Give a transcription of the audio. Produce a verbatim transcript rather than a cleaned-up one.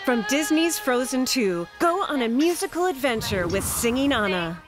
From Disney's Frozen two, go on a musical adventure with Singing Anna.